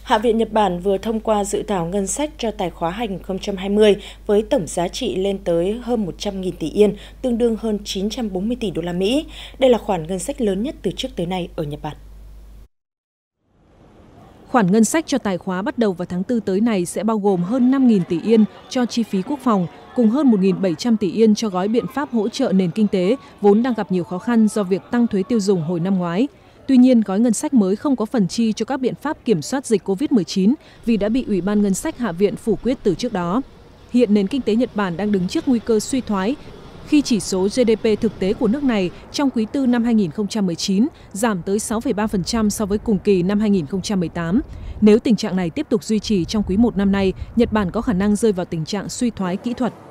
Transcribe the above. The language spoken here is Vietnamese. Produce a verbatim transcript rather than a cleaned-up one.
Hạ viện Nhật Bản vừa thông qua dự thảo ngân sách cho tài khóa hai nghìn không trăm hai mươi với tổng giá trị lên tới hơn một trăm nghìn tỷ yên, tương đương hơn chín trăm bốn mươi tỷ đô la Mỹ. Đây là khoản ngân sách lớn nhất từ trước tới nay ở Nhật Bản. Khoản ngân sách cho tài khóa bắt đầu vào tháng tư tới này sẽ bao gồm hơn năm nghìn tỷ yên cho chi phí quốc phòng, cùng hơn một nghìn bảy trăm tỷ yên cho gói biện pháp hỗ trợ nền kinh tế, vốn đang gặp nhiều khó khăn do việc tăng thuế tiêu dùng hồi năm ngoái. Tuy nhiên, gói ngân sách mới không có phần chi cho các biện pháp kiểm soát dịch Covid mười chín vì đã bị Ủy ban Ngân sách Hạ viện phủ quyết từ trước đó. Hiện nền kinh tế Nhật Bản đang đứng trước nguy cơ suy thoái khi chỉ số G D P thực tế của nước này trong quý tư năm hai nghìn không trăm mười chín giảm tới sáu phẩy ba phần trăm so với cùng kỳ năm hai nghìn không trăm mười tám. Nếu tình trạng này tiếp tục duy trì trong quý một năm nay, Nhật Bản có khả năng rơi vào tình trạng suy thoái kỹ thuật.